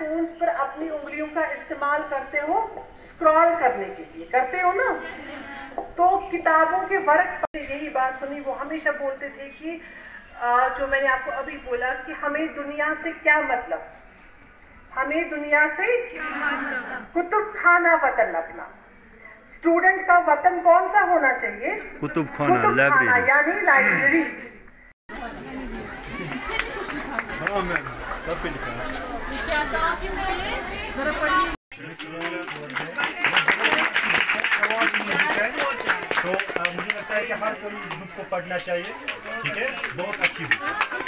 Phones पर अपनी उंगलियों का इस्तेमाल करते हो स्क्रॉल करने के लिए, करते हो ना? तो किताबों के वर्क पर यही बात सुनी, वो हमेशा बोलते थे कि जो मैंने आपको अभी बोला कि हमें दुनिया से क्या मतलब, हमें दुनिया से कुतुब खाना वतन अपना। स्टूडेंट का वतन कौन सा होना चाहिए? कुतुब खाना, यानी लाइब्रेरी। तो मुझे लगता है कि हर कोई इस बुक को पढ़ना चाहिए, ठीक है? बहुत अच्छी बुक।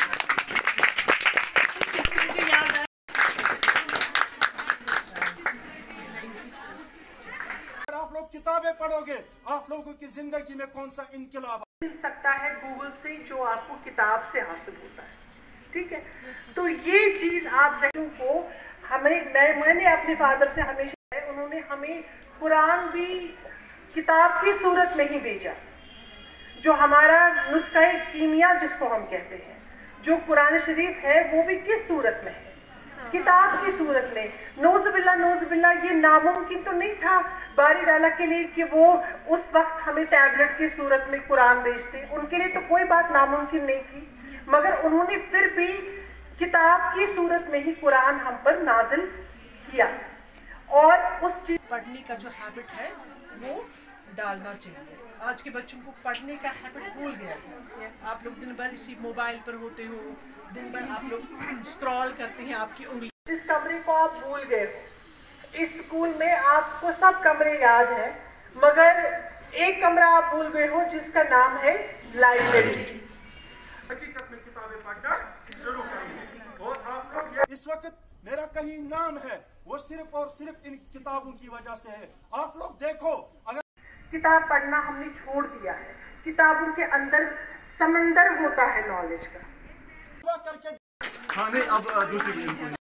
आप लोग किताबें पढ़ोगे, आप लोगों की जिंदगी में कौन सा इनकलाब मिल सकता है गूगल से जो आपको किताब से हासिल होता है, ठीक है? तो ये चीज आप ज़हन को मैंने अपने फादर से हमेशा, उन्होंने हमें कुरान भी किताब की सूरत में ही भेजा, जो हमारा नुस्खा कीमिया जिसको हम कहते हैं, जो कुरान शरीफ है वो भी किस सूरत में है? किताब की सूरत में। नौज़ुबिल्ला ये नामुमकिन तो नहीं था बारी डाला के लिए कि वो उस वक्त हमें टैबलेट की सूरत में कुरान भेजते, उनके लिए तो कोई बात नामुमकिन नहीं थी, मगर उन्होंने फिर भी किताब की सूरत में ही कुरान हम पर नाजिल किया। और उस चीज पढ़ने का जो हैबिट है वो डालना चाहिए। आज के बच्चों को पढ़ने का हैबिट भूल गया है। आप लोग दिन भर इसी मोबाइल पर होते हो, दिन भर आप लोग स्क्रॉल करते हैं, आपकी उंगली। जिस कमरे को आप भूल गए हो, इस स्कूल में आपको सब कमरे याद हैं, मगर एक कमरा आप भूल गए हो जिसका नाम है लाइब्रेरी। हकीकत में किताबें पढ़ना शुरू करेंगे। और आप लोग इस वक्त मेरा कहीं नाम है वो सिर्फ और सिर्फ इन किताबों की वजह से है। आप लोग देखो, अगर किताब पढ़ना हमने छोड़ दिया है, किताबों के अंदर समंदर होता है नॉलेज का। करके हाँ नहीं, अब दूसरी